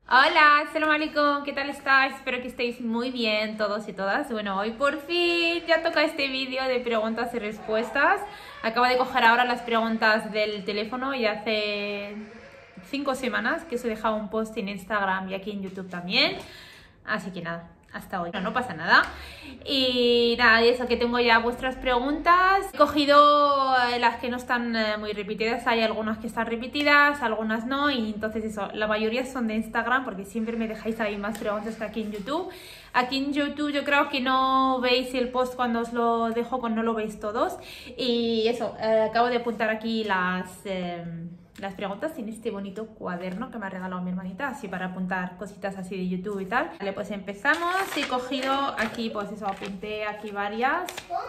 Hola, Assalamu alaikum, ¿qué tal estáis? Espero que estéis muy bien todos y todas. Bueno, hoy por fin ya toca este vídeo de preguntas y respuestas. Acabo de coger ahora las preguntas del teléfono y hace 5 semanas que os he dejado un post en Instagram y aquí en YouTube también. Así que nada, hasta hoy. No pasa nada. Y nada, y eso que tengo ya vuestras preguntas. He cogido las que no están muy repetidas. Hay algunas que están repetidas, algunas no. Y entonces eso, la mayoría son de Instagram porque siempre me dejáis ahí más preguntas que aquí en YouTube. Aquí en YouTube yo creo que no veis el post cuando os lo dejo, no lo veis todos. Y eso, acabo de apuntar aquí las preguntas en este bonito cuaderno que me ha regalado mi hermanita, así para apuntar cositas así de YouTube y tal. Vale, pues empezamos. He cogido aquí, pues eso, apunté aquí varias.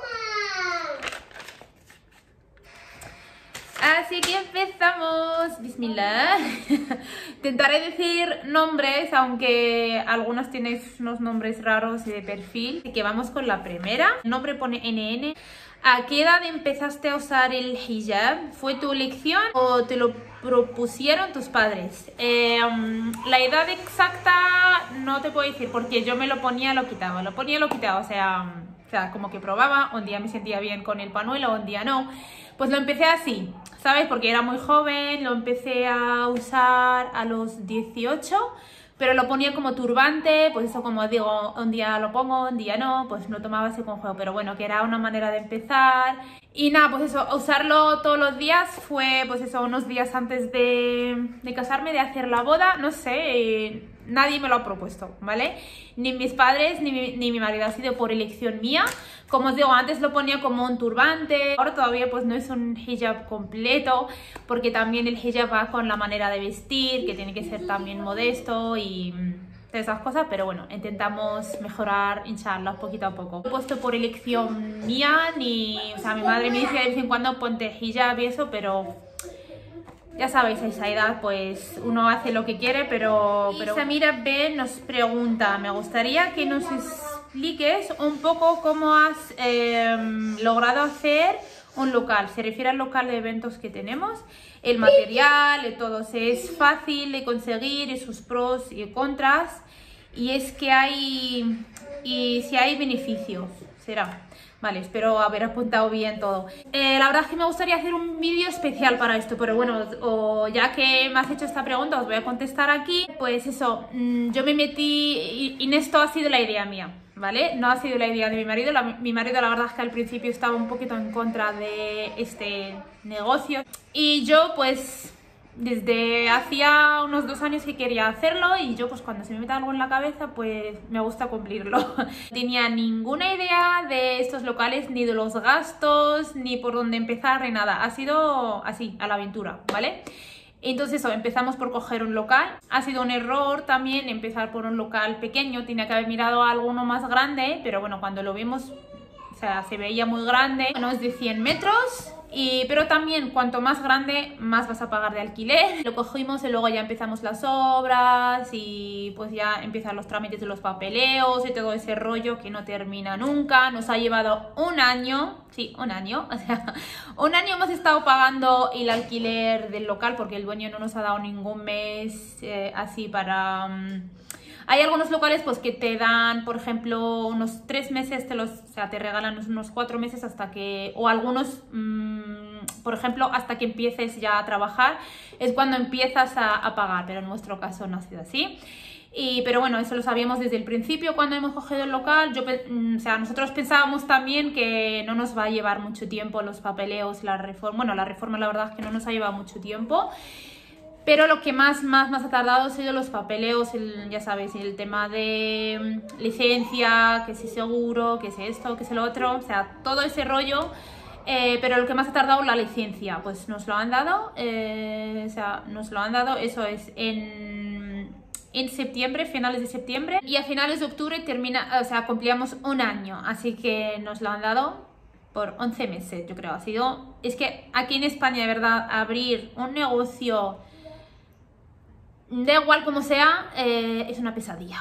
Así que empezamos. Bismillah. Intentaré decir nombres, aunque algunos tenéis unos nombres raros y de perfil. Así que vamos con la primera. El nombre pone NN. ¿A qué edad empezaste a usar el hijab? ¿Fue tu elección o te lo propusieron tus padres? La edad exacta no te puedo decir porque yo me lo ponía, lo quitaba. Lo ponía, lo quitaba. O sea, como que probaba. Un día me sentía bien con el pañuelo, un día no. Pues lo empecé así, ¿sabes? Porque era muy joven, lo empecé a usar a los 18, pero lo ponía como turbante, pues eso, como digo, un día lo pongo, un día no, pues no tomaba ese juego, pero bueno, que era una manera de empezar. Y nada, pues eso, usarlo todos los días fue, pues eso, unos días antes de casarme, de hacer la boda, no sé, nadie me lo ha propuesto, ¿vale? Ni mis padres, ni mi marido, ha sido por elección mía. Como os digo, antes lo ponía como un turbante, ahora todavía pues no es un hijab completo, porque también el hijab va con la manera de vestir, que tiene que ser también modesto y esas cosas, pero bueno, intentamos mejorar, inshallah, poquito a poco. Lo he puesto por elección mía, o sea, mi madre me dice de vez en cuando ponte hijab y eso, pero ya sabéis, a esa edad pues uno hace lo que quiere, pero... Samira B nos pregunta, me gustaría que nos expliques un poco cómo has logrado hacer un local. Se refiere al local de eventos que tenemos, el material, todo. Es fácil de conseguir y sus pros y contras. Y es que si hay beneficios, será. Vale, espero haber apuntado bien todo. La verdad es que me gustaría hacer un vídeo especial para esto, pero bueno, ya que me has hecho esta pregunta, os voy a contestar aquí. Pues eso, yo me metí y en esto ha sido la idea mía, ¿vale? No ha sido la idea de mi marido. Mi marido, la verdad es que al principio estaba un poquito en contra de este negocio. Y yo, pues, desde hacía unos 2 años que quería hacerlo y yo pues cuando se me mete algo en la cabeza pues me gusta cumplirlo. No tenía ninguna idea de estos locales, ni de los gastos, ni por dónde empezar, ni nada. Ha sido así, a la aventura, ¿vale? Entonces eso, empezamos por coger un local. Ha sido un error también empezar por un local pequeño, tenía que haber mirado a alguno más grande, pero bueno, cuando lo vimos, o sea, se veía muy grande. Bueno, es de 100 metros. Pero también cuanto más grande más vas a pagar de alquiler. Lo cogimos y luego ya empezamos las obras y pues ya empiezan los trámites de los papeleos y todo ese rollo que no termina nunca. Nos ha llevado un año, sí, un año, o sea, un año hemos estado pagando el alquiler del local porque el dueño no nos ha dado ningún mes así para... Hay algunos locales pues que te dan, por ejemplo, unos 3 meses, o sea, te regalan unos 4 meses hasta que, o algunos, por ejemplo, hasta que empieces ya a trabajar, es cuando empiezas a pagar, pero en nuestro caso no ha sido así. Pero bueno, eso lo sabíamos desde el principio cuando hemos cogido el local. O sea, nosotros pensábamos también que no nos va a llevar mucho tiempo los papeleos, la reforma. Bueno, la reforma la verdad es que no nos ha llevado mucho tiempo. Pero lo que más ha tardado han sido los papeleos, ya sabéis, el tema de licencia, que si seguro, que si esto, que si lo otro, o sea, todo ese rollo. Pero lo que más ha tardado la licencia, pues nos lo han dado, eso es en septiembre, finales de septiembre. Y a finales de octubre cumplíamos un año, así que nos lo han dado por 11 meses, yo creo. Es que aquí en España, de verdad, abrir un negocio... Da igual como sea, es una pesadilla.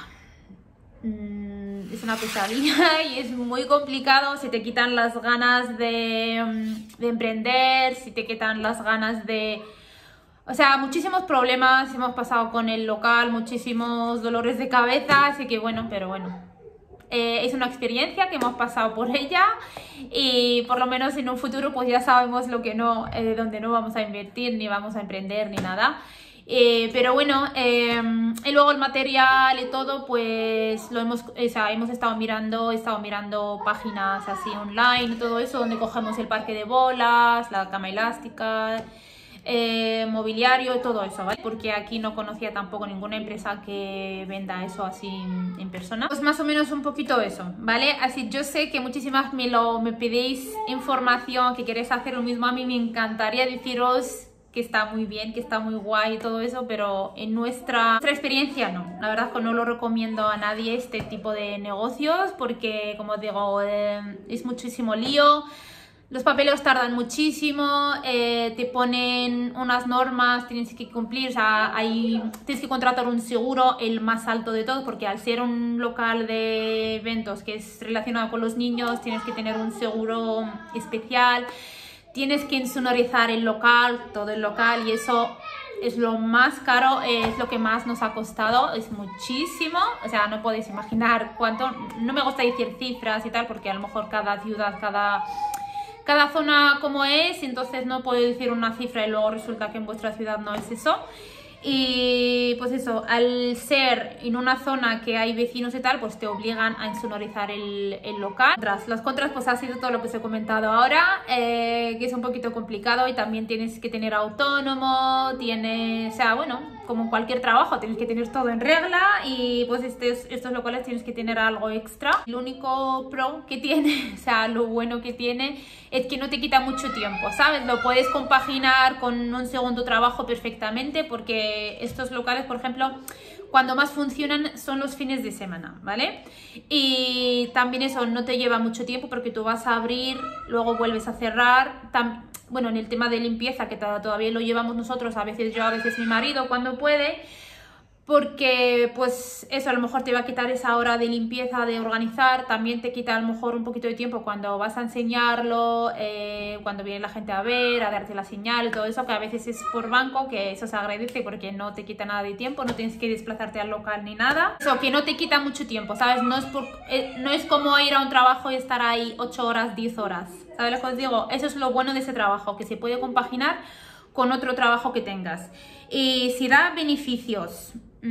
Es una pesadilla y es muy complicado. Se te quitan las ganas de emprender, si te quitan las ganas de O sea, muchísimos problemas hemos pasado con el local, muchísimos dolores de cabeza, así que bueno, pero bueno. Es una experiencia que hemos pasado por ella y por lo menos en un futuro pues ya sabemos lo que no, donde no vamos a invertir, ni vamos a emprender, ni nada. Pero bueno, y luego el material y todo, pues lo hemos, o sea, hemos estado mirando páginas así online y todo eso, donde cogemos el parque de bolas, la cama elástica, mobiliario y todo eso, ¿vale? Porque aquí no conocía tampoco ninguna empresa que venda eso así en persona. Pues más o menos un poquito eso, ¿vale? Así yo sé que muchísimas me pedís información, que queréis hacer lo mismo. A mí me encantaría deciros que está muy bien, que está muy guay y todo eso, pero en nuestra experiencia no. La verdad es que no lo recomiendo a nadie este tipo de negocios porque, como digo, es muchísimo lío. Los papeles tardan muchísimo, te ponen unas normas, tienes que cumplir, o sea, tienes que contratar un seguro, el más alto de todos, porque al ser un local de eventos que es relacionado con los niños, tienes que tener un seguro especial, tienes que insonorizar el local, todo el local, y eso es lo más caro, es lo que más nos ha costado, es muchísimo, o sea, no podéis imaginar cuánto. No me gusta decir cifras y tal, porque a lo mejor cada ciudad, cada zona como es, entonces no puedo decir una cifra y luego resulta que en vuestra ciudad no es eso. Y pues eso, al ser en una zona que hay vecinos y tal, pues te obligan a insonorizar el local. Las contras pues ha sido todo lo que os he comentado ahora, que es un poquito complicado y también tienes que tener autónomo, o sea, bueno, como cualquier trabajo, tienes que tener todo en regla y pues estos locales tienes que tener algo extra. El único pro que tiene, o sea, lo bueno que tiene es que no te quita mucho tiempo, ¿sabes? Lo puedes compaginar con un segundo trabajo perfectamente porque estos locales, por ejemplo, cuando más funcionan son los fines de semana, ¿vale? Y también eso no te lleva mucho tiempo porque tú vas a abrir, luego vuelves a cerrar. Bueno, en el tema de limpieza, que todavía lo llevamos nosotros, a veces yo, a veces mi marido, cuando puede, porque pues eso a lo mejor te va a quitar esa hora de limpieza, de organizar, también te quita a lo mejor un poquito de tiempo cuando vas a enseñarlo, cuando viene la gente a ver, a darte la señal y todo eso, que a veces es por banco, que eso se agradece porque no te quita nada de tiempo, no tienes que desplazarte al local ni nada, eso que no te quita mucho tiempo, ¿sabes? No es como ir a un trabajo y estar ahí 8 horas, 10 horas, ¿sabes lo que os digo? Eso es lo bueno de ese trabajo, que se puede compaginar con otro trabajo que tengas. Y si da beneficios,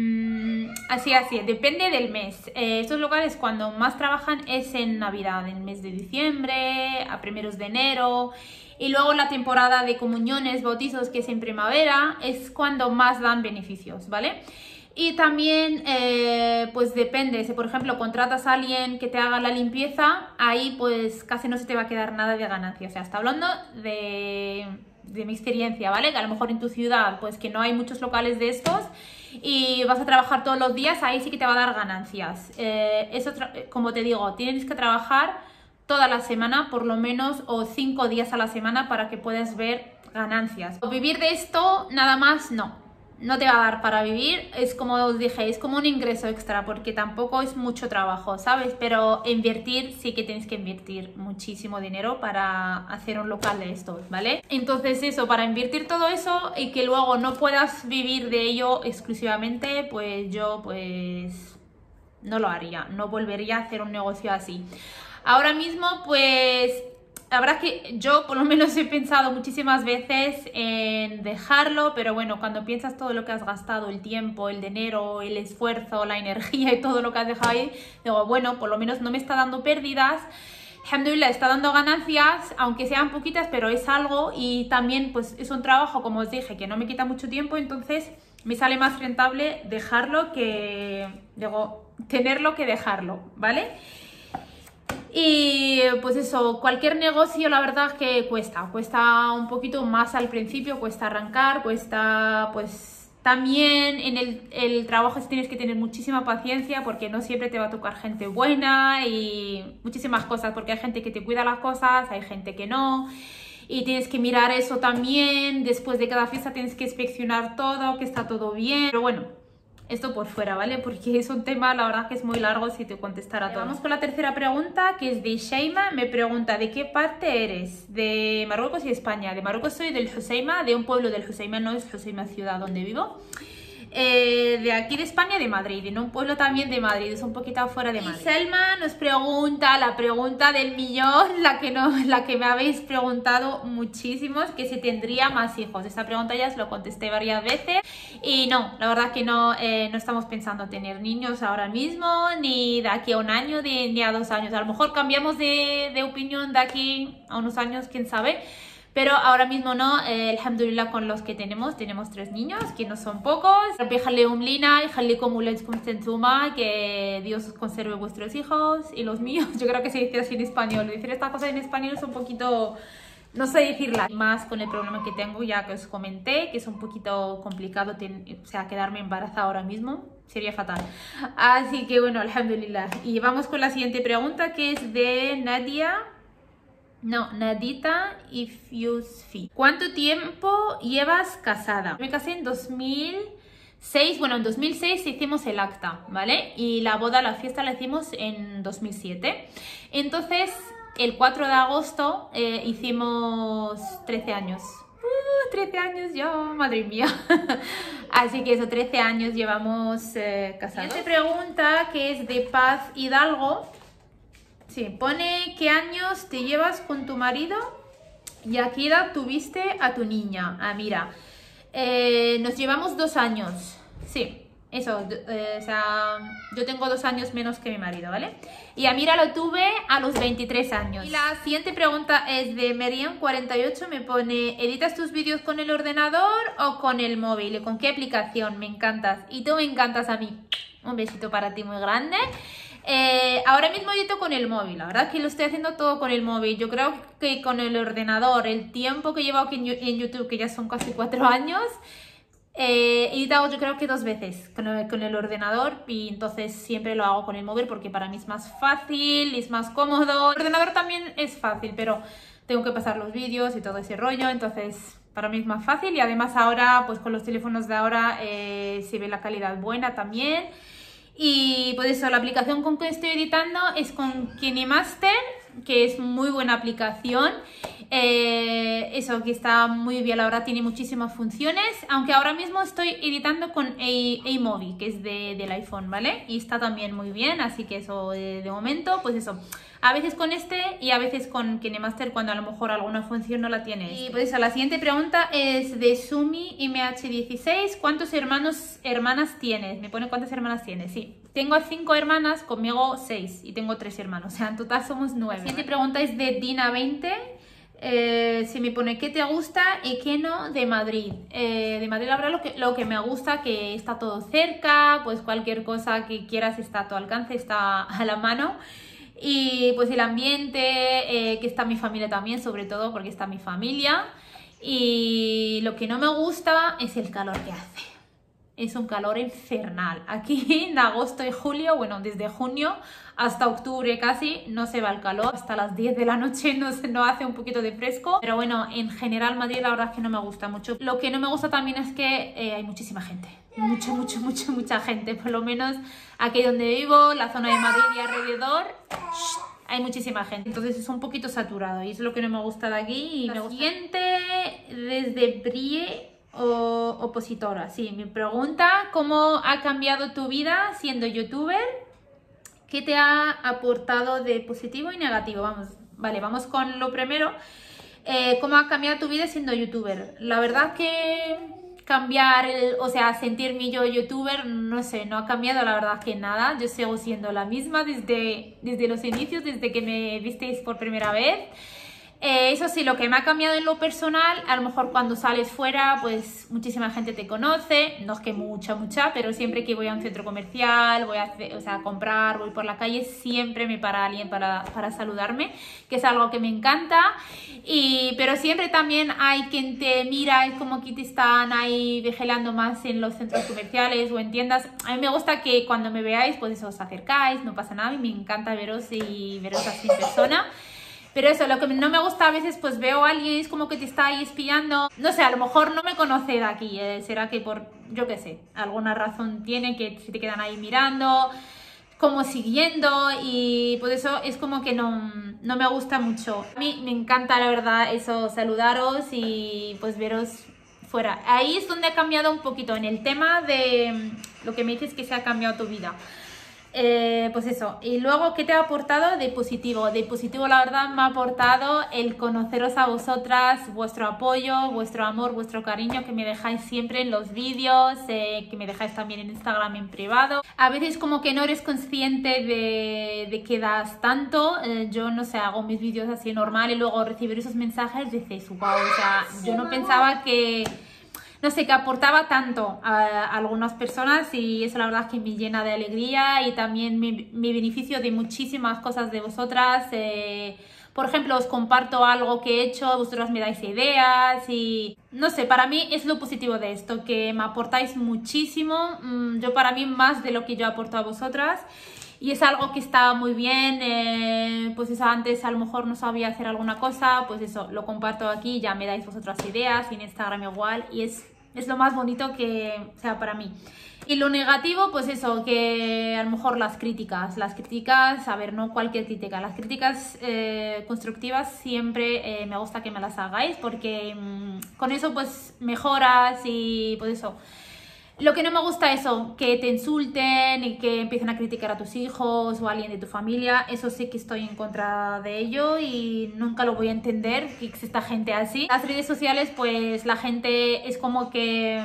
así, depende del mes. Estos locales cuando más trabajan es en Navidad, en el mes de diciembre, a primeros de enero, y luego la temporada de comuniones, bautizos, que es en primavera, es cuando más dan beneficios, ¿vale? Y también, pues depende, si por ejemplo contratas a alguien que te haga la limpieza, ahí pues casi no se te va a quedar nada de ganancia. O sea, está hablando de mi experiencia, ¿vale? Que a lo mejor en tu ciudad, pues que no hay muchos locales de estos y vas a trabajar todos los días, ahí sí que te va a dar ganancias. Eso, como te digo, tienes que trabajar toda la semana, por lo menos, o 5 días a la semana para que puedas ver ganancias. Vivir de esto, nada más, no te va a dar para vivir, es como os dije, es como un ingreso extra porque tampoco es mucho trabajo, ¿sabes? Pero invertir, sí que tienes que invertir muchísimo dinero para hacer un local de estos, ¿vale? Entonces eso, para invertir todo eso y que luego no puedas vivir de ello exclusivamente, pues yo pues no lo haría, no volvería a hacer un negocio así. Ahora mismo pues la verdad es que yo por lo menos he pensado muchísimas veces en dejarlo, pero bueno, cuando piensas todo lo que has gastado, el tiempo, el dinero, el esfuerzo, la energía y todo lo que has dejado ahí, digo, bueno, por lo menos no me está dando pérdidas. Alhamdulillah, está dando ganancias, aunque sean poquitas, pero es algo y también pues es un trabajo, como os dije, que no me quita mucho tiempo, entonces me sale más rentable dejarlo que, digo, tenerlo que dejarlo, ¿vale? Y pues eso, cualquier negocio la verdad es que cuesta un poquito más al principio, cuesta arrancar, cuesta pues también en el trabajo tienes que tener muchísima paciencia porque no siempre te va a tocar gente buena y muchísimas cosas, porque hay gente que te cuida las cosas, hay gente que no, y tienes que mirar eso también, después de cada fiesta tienes que inspeccionar todo, que está todo bien, pero bueno, esto por fuera, ¿vale? Porque es un tema, la verdad, que es muy largo si te contestara todo. Vamos con la tercera pregunta, que es de Sheima. Me pregunta, ¿de qué parte eres? De Marruecos y España. De Marruecos soy del Hoceima, de un pueblo del Hoceima, no es Hoceima ciudad donde vivo. De aquí de España, de Madrid, en un pueblo también de Madrid, es un poquito afuera de Madrid. Y Selma nos pregunta la pregunta del millón, la que me habéis preguntado muchísimos, que si tendría más hijos. Esta pregunta ya os lo contesté varias veces y no, la verdad que no, no estamos pensando tener niños ahora mismo, ni de aquí a un año, ni a 2 años. A lo mejor cambiamos de opinión de aquí a unos años, quién sabe. Pero ahora mismo no, alhamdulillah, con los que tenemos 3 niños, que no son pocos. Que Dios conserve vuestros hijos y los míos. Yo creo que se dice así en español. Decir estas cosas en español es un poquito, no sé decirla. Más con el problema que tengo, ya que os comenté, que es un poquito complicado, o sea, quedarme embarazada ahora mismo. Sería fatal. Así que bueno, alhamdulillah. Y vamos con la siguiente pregunta, que es de Nadia. No, Nadita Ifyusfi. ¿Cuánto tiempo llevas casada? Me casé en 2006. Bueno, en 2006 hicimos el acta, ¿vale? Y la boda, la fiesta la hicimos en 2007. Entonces, el 4 de agosto hicimos 13 años. 13 años ya, madre mía. Así que eso, 13 años llevamos casados. Siguiente pregunta, que es de Paz Hidalgo. Sí, pone ¿qué años te llevas con tu marido y a qué edad tuviste a tu niña? Ah, mira, nos llevamos 2 años, sí, eso, o sea, yo tengo 2 años menos que mi marido, ¿vale? Y a Mira lo tuve a los 23 años. Y la siguiente pregunta es de Merian48, me pone ¿editas tus vídeos con el ordenador o con el móvil? ¿Y con qué aplicación? Me encantas, y tú me encantas a mí. Un besito para ti muy grande. Ahora mismo edito con el móvil, la verdad que lo estoy haciendo todo con el móvil. Yo creo que con el ordenador, el tiempo que llevo aquí en YouTube, que ya son casi 4 años, he editado yo creo que 2 veces con el ordenador, y entonces siempre lo hago con el móvil porque para mí es más fácil, es más cómodo. El ordenador también es fácil, pero tengo que pasar los vídeos y todo ese rollo, entonces para mí es más fácil. Y además ahora, pues con los teléfonos de ahora se ve la calidad buena también. Y pues eso, la aplicación con que estoy editando es con KineMaster, que es muy buena aplicación. Eso, que está muy bien, la verdad tiene muchísimas funciones, aunque ahora mismo estoy editando con iMovie, que es del iPhone, ¿vale? Y está también muy bien, así que eso de momento, pues eso, a veces con este y a veces con KineMaster cuando a lo mejor alguna función no la tiene. Y pues eso, la siguiente pregunta es de Sumi MH16, ¿cuántos hermanas tienes? Me pone ¿cuántas hermanas tienes? Sí, tengo 5 hermanas, conmigo 6 y tengo 3 hermanos, o sea, en total somos 9. La siguiente pregunta es de Dina20. Si me pone ¿qué te gusta y qué no de Madrid? De Madrid la verdad lo que me gusta, que está todo cerca, pues cualquier cosa que quieras está a tu alcance, está a la mano. Y pues el ambiente, que está mi familia también, sobre todo porque está mi familia. Y lo que no me gusta es el calor que hace. Es un calor infernal. Aquí en agosto y julio, bueno, desde junio hasta octubre casi, no se va el calor. Hasta las 10 de la noche no hace un poquito de fresco. Pero bueno, en general Madrid la verdad es que no me gusta mucho. Lo que no me gusta también es que hay muchísima gente. Mucha gente. Por lo menos aquí donde vivo, la zona de Madrid y alrededor, hay muchísima gente. Entonces es un poquito saturado y es lo que no me gusta de aquí. Y la siguiente, desde Brie opositora. Sí, me pregunta ¿cómo ha cambiado tu vida siendo youtuber? ¿Qué te ha aportado de positivo y negativo? Vamos con lo primero. ¿Cómo ha cambiado tu vida siendo youtuber? La verdad que cambiar, o sea, sentirme yo youtuber, no sé, no ha cambiado la verdad que nada. Yo sigo siendo la misma desde los inicios, desde que me visteis por primera vez. Eso sí, lo que me ha cambiado en lo personal, a lo mejor cuando sales fuera, pues muchísima gente te conoce, no es que mucha, pero siempre que voy a un centro comercial, voy a comprar, voy por la calle, siempre me para alguien para saludarme, que es algo que me encanta. Pero siempre también hay quien te mira, es como que te están ahí vigilando más en los centros comerciales o en tiendas. A mí me gusta que cuando me veáis, pues eso, os acercáis, no pasa nada, y me encanta veros y veros así en persona. Pero eso, lo que no me gusta a veces, pues veo a alguien, es como que te está ahí espiando. No sé, a lo mejor no me conoce de aquí. Será que por, yo qué sé, alguna razón tiene que se te quedan ahí mirando, como siguiendo, y pues eso es como que no me gusta mucho. A mí me encanta, la verdad, eso, saludaros y pues veros fuera. Ahí es donde ha cambiado un poquito en el tema de lo que me dices que se ha cambiado tu vida. Pues eso, y luego, ¿qué te ha aportado de positivo? De positivo, la verdad, me ha aportado el conoceros a vosotras, vuestro apoyo, vuestro amor, vuestro cariño que me dejáis siempre en los vídeos, que me dejáis también en Instagram en privado. A veces como que no eres consciente de que das tanto. Yo no sé, hago mis vídeos así normal y luego recibir esos mensajes dices, wow, o sea, yo no pensaba que... No sé, que aportaba tanto a algunas personas, y eso la verdad es que me llena de alegría, y también mi beneficio de muchísimas cosas de vosotras. Por ejemplo, os comparto algo que he hecho, vosotras me dais ideas y no sé, para mí es lo positivo de esto, que me aportáis muchísimo, yo para mí más de lo que yo aporto a vosotras. Y es algo que está muy bien, pues eso, antes a lo mejor no sabía hacer alguna cosa, pues eso, lo comparto aquí, ya me dais vosotras ideas, y en Instagram igual, y es lo más bonito que sea para mí. Y lo negativo, pues eso, que a lo mejor las críticas, a ver, no cualquier crítica, las críticas constructivas siempre me gusta que me las hagáis, porque con eso pues mejoras, y pues eso. Lo que no me gusta es eso, que te insulten y que empiecen a criticar a tus hijos o a alguien de tu familia. Eso sí que estoy en contra de ello y nunca lo voy a entender, que exista gente así. Las redes sociales, pues la gente es como que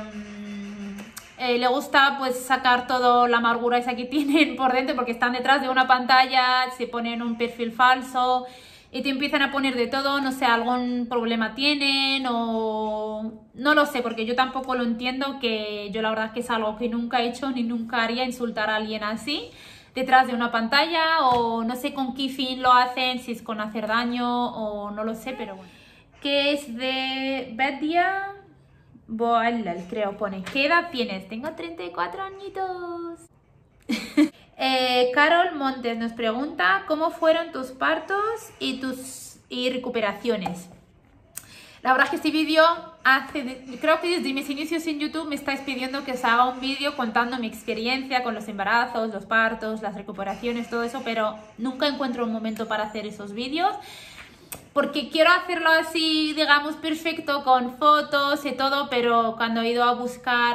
le gusta pues sacar toda la amargura esa que tienen por dentro, porque están detrás de una pantalla, se ponen un perfil falso y te empiezan a poner de todo, no sé, algún problema tienen o... No lo sé, porque yo tampoco lo entiendo, que yo la verdad que es algo que nunca he hecho ni nunca haría, insultar a alguien así detrás de una pantalla, o no sé con qué fin lo hacen, si es con hacer daño o no lo sé, pero bueno. ¿Qué es de Bedia? Boalal, creo, pone. ¿Qué edad tienes? Tengo 34 añitos. Carol Montes nos pregunta ¿cómo fueron tus partos y recuperaciones? La verdad es que este vídeo creo que desde mis inicios en YouTube me estáis pidiendo que os haga un vídeo contando mi experiencia con los embarazos, los partos, las recuperaciones, todo eso, pero nunca encuentro un momento para hacer esos vídeos, porque quiero hacerlo así, digamos, perfecto, con fotos y todo, pero cuando he ido a buscar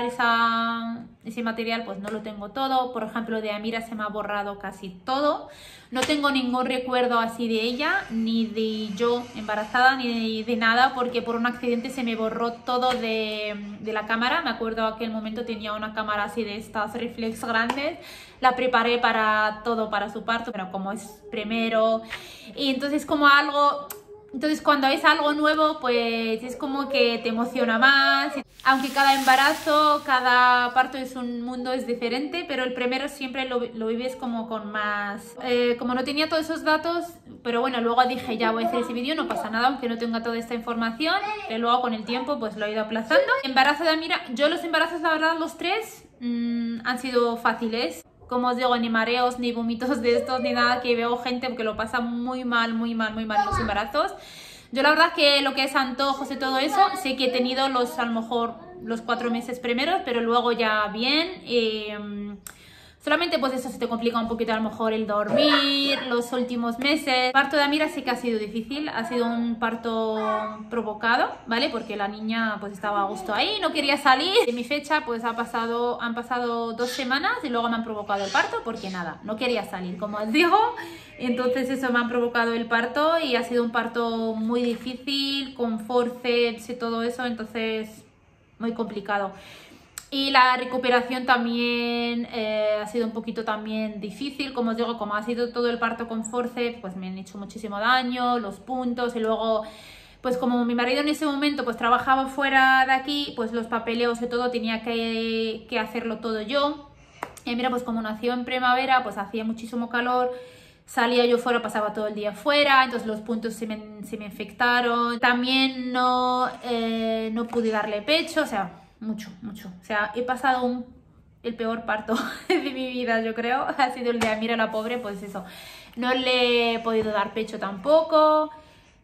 ese material, pues no lo tengo todo. Por ejemplo, de Amira se me ha borrado casi todo. No tengo ningún recuerdo así de ella, ni de yo embarazada, ni de nada, porque por un accidente se me borró todo de la cámara. Me acuerdo aquel momento tenía una cámara así de estas reflex grandes. La preparé para todo, para su parto, pero como es primero, y entonces como algo... Entonces cuando es algo nuevo, pues es como que te emociona más. Aunque cada embarazo, cada parto es un mundo, es diferente, pero el primero siempre lo vives como con más... como no tenía todos esos datos, pero bueno, luego dije ya voy a hacer ese vídeo, no pasa nada, aunque no tenga toda esta información, pero luego con el tiempo pues lo he ido aplazando. Embarazo de Amira, yo los embarazos, la verdad, los tres han sido fáciles. Como os digo, ni mareos, ni vómitos de estos, ni nada, que veo gente que lo pasa muy mal en los embarazos. Yo la verdad que lo que es antojos y todo eso, sé que he tenido a lo mejor los 4 meses primeros, pero luego ya bien. Solamente pues eso se te complica un poquito a lo mejor el dormir, los últimos meses. El parto de Amira sí que ha sido difícil, ha sido un parto provocado, ¿vale? Porque la niña pues estaba a gusto ahí, no quería salir. En mi fecha pues han pasado 2 semanas y luego me han provocado el parto porque nada, no quería salir, como os digo. Entonces eso me han provocado el parto y ha sido un parto muy difícil, con forceps y todo eso, entonces muy complicado. Y la recuperación también ha sido un poquito también difícil, como os digo, como ha sido todo el parto con forceps, pues me han hecho muchísimo daño, los puntos, y luego pues como mi marido en ese momento pues trabajaba fuera de aquí, pues los papeleos y todo tenía que hacerlo todo yo. Y mira, pues como nació en primavera, pues hacía muchísimo calor, salía yo fuera, pasaba todo el día fuera, entonces los puntos se me infectaron. También no pude darle pecho, o sea... Mucho. O sea, he pasado el peor parto de mi vida, yo creo. Ha sido el de Amira, la pobre, pues eso. No le he podido dar pecho tampoco.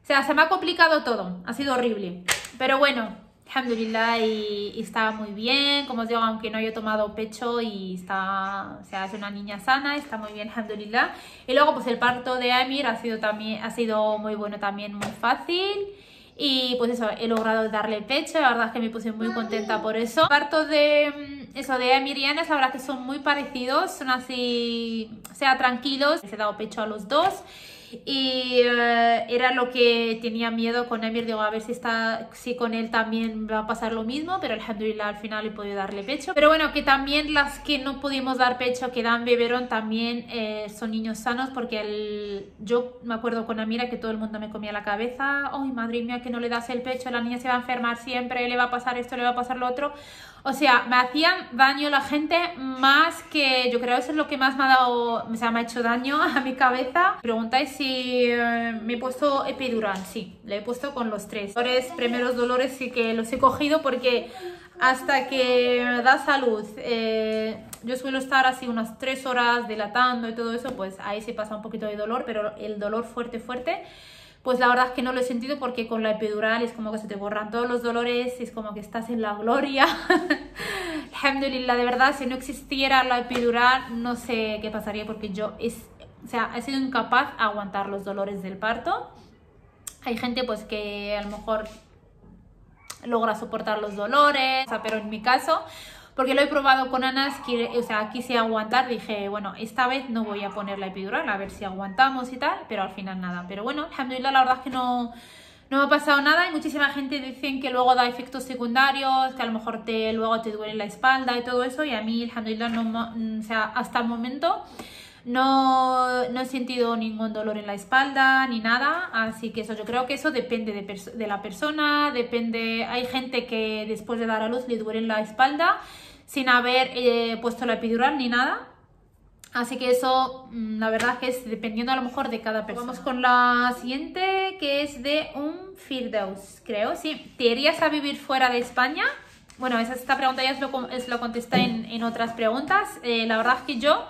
O sea, se me ha complicado todo, ha sido horrible. Pero bueno, alhamdulillah, y estaba muy bien, como os digo, aunque no haya tomado pecho y está, o sea, es una niña sana, está muy bien, alhamdulillah. Y luego pues el parto de Amir ha sido muy bueno también, muy fácil. Y pues eso, he logrado darle pecho, la verdad es que me puse muy contenta por eso. El parto de Amir y Anas, la verdad que son muy parecidos, son así, o sea, tranquilos. Les he dado pecho a los dos. Y era lo que tenía miedo con Amir, digo, a ver si con él también va a pasar lo mismo, pero alhamdulillah al final he podido darle pecho. Pero bueno, que también las que no pudimos dar pecho, que dan biberón, también son niños sanos, porque yo me acuerdo con Amira que todo el mundo me comía la cabeza, ¡ay, madre mía, que no le das el pecho, la niña se va a enfermar siempre, le va a pasar esto, le va a pasar lo otro! O sea, me hacían daño la gente más que... Yo creo que eso es lo que más me ha dado... O sea, me ha hecho daño a mi cabeza. Preguntáis si me he puesto epidural. Sí, le he puesto con los tres. Los primeros dolores sí que los he cogido porque hasta que da salud... yo suelo estar así unas 3 horas dilatando y todo eso, pues ahí se pasa un poquito de dolor, pero el dolor fuerte, pues la verdad es que no lo he sentido, porque con la epidural es como que se te borran todos los dolores, es como que estás en la gloria. Alhamdulillah, de verdad, si no existiera la epidural, no sé qué pasaría, porque o sea, he sido incapaz de aguantar los dolores del parto. Hay gente pues que a lo mejor logra soportar los dolores, o sea, pero en mi caso, porque lo he probado con Anas, o sea, quise aguantar, dije, bueno, esta vez no voy a poner la epidural, a ver si aguantamos y tal, pero al final nada. Pero bueno, alhamdulillah, la verdad es que no me ha pasado nada, y muchísima gente dicen que luego da efectos secundarios, que a lo mejor luego te duele la espalda y todo eso, y a mí, alhamdulillah, o sea, hasta el momento no he sentido ningún dolor en la espalda ni nada, así que eso, yo creo que eso depende de la persona, depende. Hay gente que después de dar a luz le duele la espalda sin haber puesto la epidural ni nada, así que eso, la verdad que es dependiendo a lo mejor de cada persona. Vamos con la siguiente, que es de un Firdaus, creo, sí. ¿Te irías a vivir fuera de España? Bueno, esta pregunta ya lo contesté en otras preguntas. La verdad es que yo...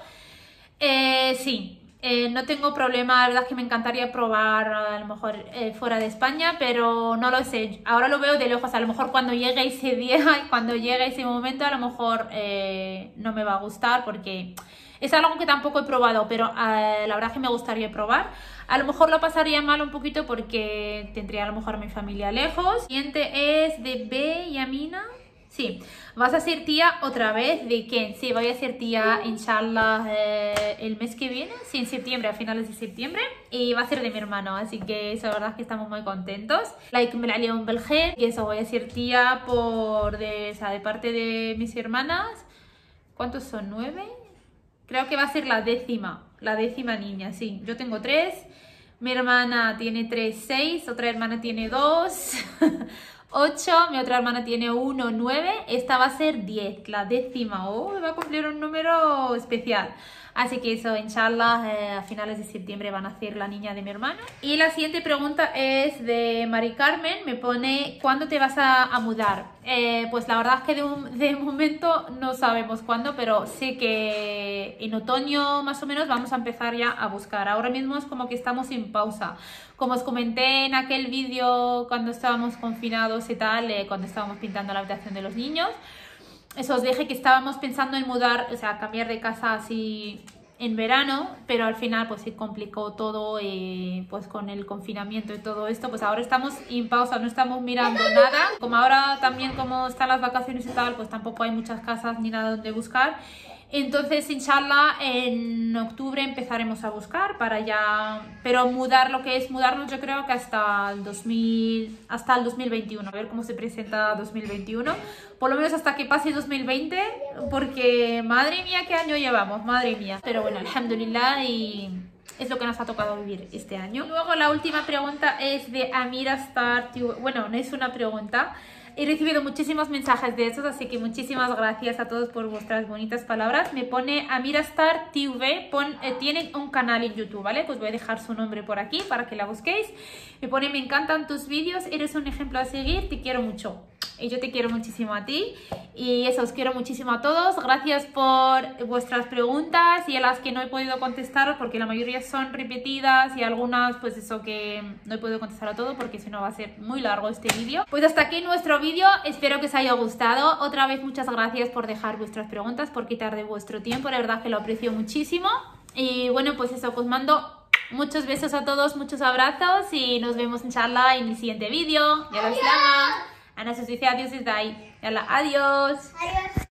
sí, no tengo problema, la verdad es que me encantaría probar a lo mejor fuera de España, pero no lo sé, ahora lo veo de lejos, a lo mejor cuando llegue ese día y cuando llegue ese momento a lo mejor no me va a gustar, porque es algo que tampoco he probado, pero la verdad es que me gustaría probar. A lo mejor lo pasaría mal un poquito porque tendría a lo mejor a mi familia lejos. El siguiente es de B y Amina. Sí, ¿vas a ser tía otra vez? ¿De quién? Sí, voy a ser tía, inshallah, el mes que viene, sí, en septiembre, a finales de septiembre, y va a ser de mi hermano, así que eso, la verdad es que estamos muy contentos. Y eso, voy a ser tía de parte de mis hermanas. ¿Cuántos son? ¿9? Creo que va a ser la décima niña, sí. Yo tengo 3, mi hermana tiene 3, 6, otra hermana tiene 2... 8, mi otra hermana tiene 1, 9, esta va a ser 10, la décima. Oh, va a cumplir un número especial. Así que eso, inshallah, a finales de septiembre van a nacer la niña de mi hermano. Y la siguiente pregunta es de Mari Carmen, me pone, ¿cuándo te vas a mudar? Pues la verdad es que de momento no sabemos cuándo, pero sé que en otoño más o menos vamos a empezar ya a buscar. Ahora mismo es como que estamos en pausa. Como os comenté en aquel vídeo cuando estábamos confinados y tal, cuando estábamos pintando la habitación de los niños, eso os dije que estábamos pensando en mudar, o sea, cambiar de casa así en verano, pero al final pues se complicó todo, pues con el confinamiento y todo esto, pues ahora estamos en pausa, no estamos mirando nada. Como ahora también como están las vacaciones y tal, pues tampoco hay muchas casas ni nada donde buscar. Entonces, inshallah, en octubre empezaremos a buscar para ya... Pero lo que es mudarnos, yo creo que hasta el 2021. A ver cómo se presenta 2021. Por lo menos hasta que pase 2020, porque madre mía, qué año llevamos, madre mía. Pero bueno, alhamdulillah, y es lo que nos ha tocado vivir este año. Luego la última pregunta es de Amira Star. Bueno, no es una pregunta. He recibido muchísimos mensajes de esos, así que muchísimas gracias a todos por vuestras bonitas palabras. Me pone Amira Star TV, tienen un canal en YouTube, ¿vale? Pues voy a dejar su nombre por aquí para que la busquéis. Me pone, me encantan tus vídeos, eres un ejemplo a seguir, te quiero mucho. Y yo te quiero muchísimo a ti. Y eso, os quiero muchísimo a todos. Gracias por vuestras preguntas y a las que no he podido contestar porque la mayoría son repetidas y algunas pues eso que no he podido contestar a todo porque si no va a ser muy largo este vídeo. Pues hasta aquí nuestro vídeo. Espero que os haya gustado. Otra vez muchas gracias por dejar vuestras preguntas, por quitar de vuestro tiempo. La verdad que lo aprecio muchísimo. Y bueno, pues eso, os mando muchos besos a todos, muchos abrazos y nos vemos inshallah en el siguiente vídeo. Ya lo Ana sus adiós desde ahí. Adiós. Adiós.